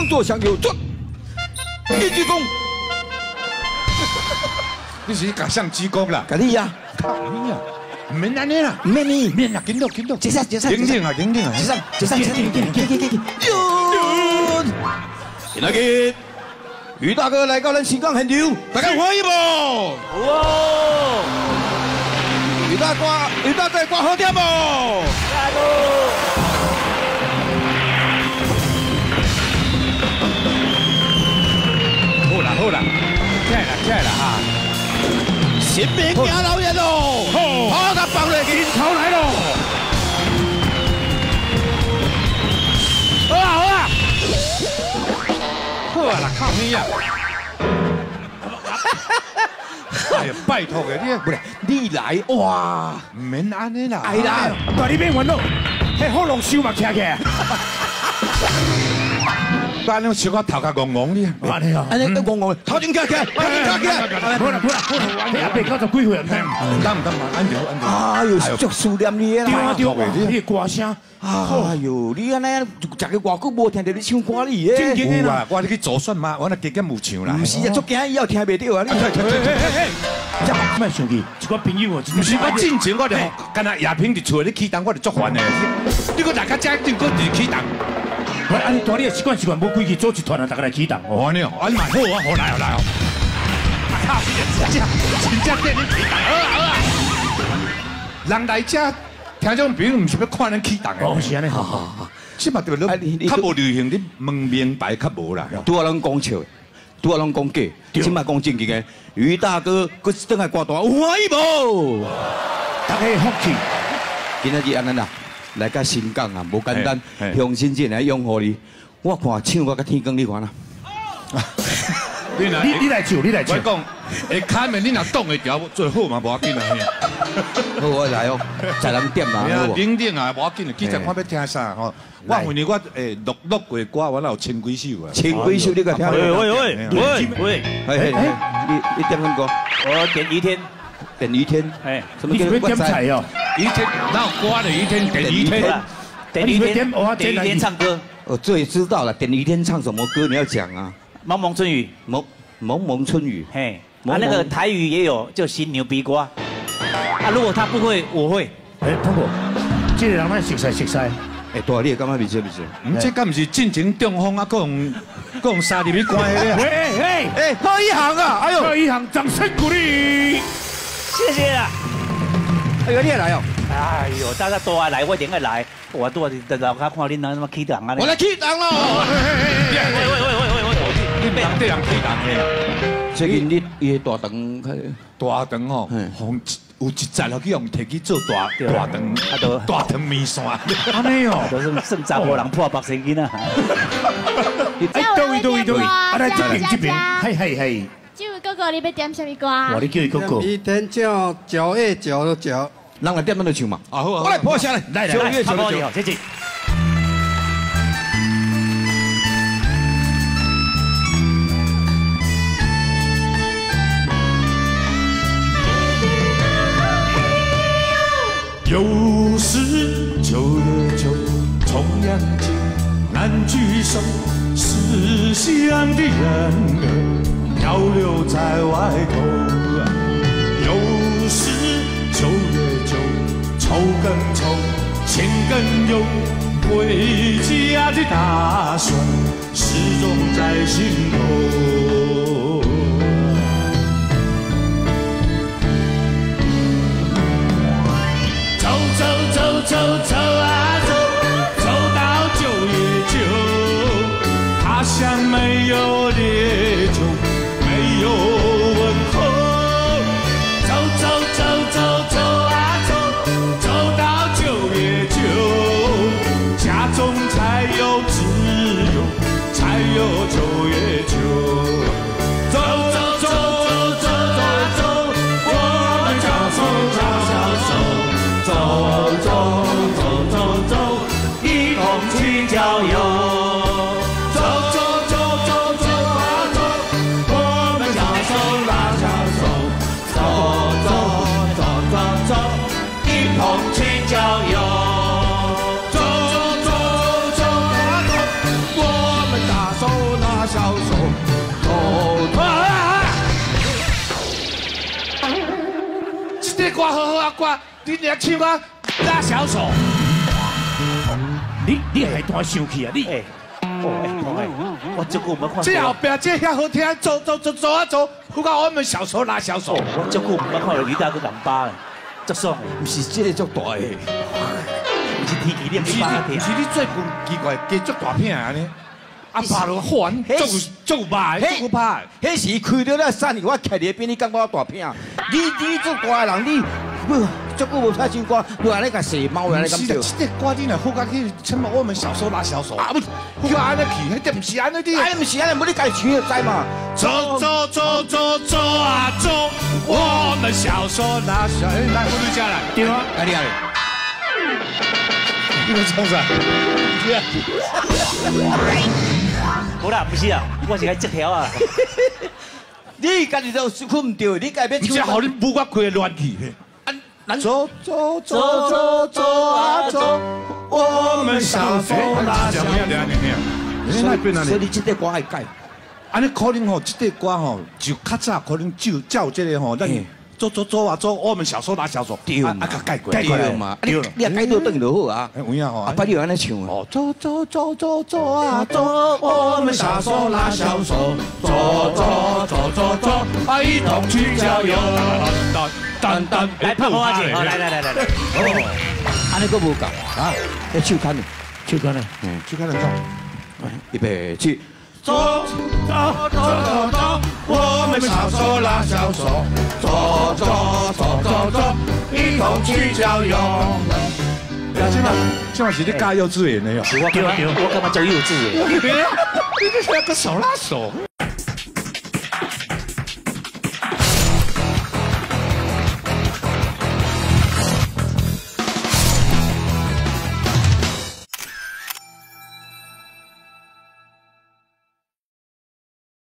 当作香油，做一鞠躬。 你是甲相鞠躬啦？ 甲你呀， 靠你呀！唔免安尼啦， 唔免你， 免啦，紧到紧到， 接上， 紧啊，紧啊， 接上，今仔日于大哥来到咱新港现场，大家欢喜无？哇！于大哥歌好听无？ 好啦，起来啦哈！ 新兵行老远喽，好，他放落去， 头来喽！好啦，靠你呀！哎呀，拜托嘅你， 不是你来哇？ 唔免安尼啦， 哎啦， 大你免烦恼，迄好龙收目车起。 安尼小可头壳戆戆哩， 安尼啊， 安尼戆戆，头前起来， 好啦，阿伯九十几岁唔听， 唔得，安全。 哎呦，足思念你啦！ 对啊，你歌声， 哎呦，你安尼食个外久无听到你唱歌哩耶！ 有啊，我去做选嘛，我那加减有唱啦。 唔是啊，足惊以后听袂到啊！你莫生气，一个朋友哦， 唔是我进前我就干那亚萍伫厝里起档，我就足烦的。你个大家家定个伫起档。 喂，安尼大你的习惯，无规矩组一团啊，大家来起档哦。 安尼哦，安尼嘛好啊，好来哦。靠，真正跟你起档，好。人来遮听种朋友唔是要看咱起档的。 哦，是安尼，好。 即嘛对你较无流行，你问明白较无啦。 拄啊，拢讲笑，拄啊，拢讲假，即嘛讲正经的。于大哥，佫等下歌单有欢喜无？ 大家福气。 今仔日安尼啦。来到新港啊，无简单，向新进来拥护你。我看唱我甲天光，你看啦。 你来唱， 我讲，下卡面你若挡会调，最好嘛，无要紧啊。 好，我来哦，10人点嘛，好无？ 冷冷啊，无要紧啊，记者看要听啥吼。我回年我录过歌，我有千几首啊。 千几首你个听？ 喂， 你点什么歌？ 我点于天。 点于天， 什么叫点菜哦？ 于天，哪有歌的于天？点于天， 点于天唱歌。 我最知道了，点于天唱什么歌？你要讲啊。 蒙蒙春雨， 蒙春雨。 嘿，那个台语也有，就新牛鼻瓜。如果他不会，我会。 通过，这个人咱熟悉。 大你感觉未错？ 这敢不是进前中风啊？各用沙入去关的。 好一行啊！哎呦， 好一行，掌声鼓励。 谢谢啦！ 哎呦，你也来哦！ 哎呦，大家多啊来，我一定要来。我多在老家看恁那么起档啊！ 我来起档咯！ 你对人起档的。 最近你大档哦，有一节落去用摕去做大面线。 安尼哦， 都是剩查甫人破白生囡仔。 对，啊来这边，嘿。 这位哥哥，你要点什么歌？ 我你叫伊哥哥。 一天叫9月9的9， 人来点咱就唱嘛。 好， 我来破下来。 来，差不多好，谢谢。 又是9月9，重阳节，难聚首，思乡的人儿。漂流在外头，又是9月9，愁更愁，情更忧，回家的打算始终在心头。走啊走，走到9月9，他乡没有烈酒。没有问候，走啊走，走到9月9，家中才有自由，才有9月9。走，我们走，一同去郊游。走， 拉小手，走。 这歌好好啊歌，你俩唱啊拉小手。 你还多生气啊你？ 哎，我这个我们看。 这后边这遐好听，走啊走，不过我们小手拉小手。 我这个我们看到李大哥硬巴，足爽的。 不是这个足大的， 不是天气你唔是巴不是你最奇怪，加足大片安尼。啊，拍落反，足歹，足歹。 迄时开到了山，我徛伫边，你感觉我大片？你做大人，你足久无唱唱歌，不安尼甲蛇猫安尼咁叫。 这歌你若好甲去，什么我们小手拉小手。啊不，叫安尼去，迄点唔是安尼的。 安尼唔是安尼，无你家己唱就知嘛。 走啊走，我们小手拉小手。来，我对家来。 对啊， 来你啊！ 你们唱啥？ 好啦，不是啊，我是来这条啊。 你家己都困唔着，你家己这好你不我开乱去。 走啊走，我们小手拉小手。所以你这个歌爱改。 安尼可能吼，这个歌吼就较早可能就照这个吼，咱走啊走，我们小手拉小手， 对嘛， 改过嘛，你也改到等就好啊。 有影吼， 啊，不你安尼唱啊。 哦，走啊走，我们小手拉小手，走，啊一同去郊游。 来拍花姐，来。 哦，安尼个无够啊，要手牵的， 就讲呢， 去看人走。 预备起。 走，我们小手拉小手，走，一同去郊游。今晚是你教幼稚园的哟。 我干嘛教幼稚园？ 你这个手拉手。